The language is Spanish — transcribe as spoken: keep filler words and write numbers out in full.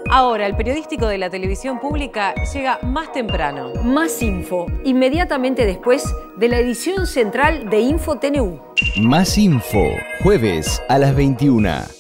Ahora, el periodístico de la televisión pública llega más temprano. Más Info, inmediatamente después de la edición central de Info T N U. Más Info, jueves a las veintiuna.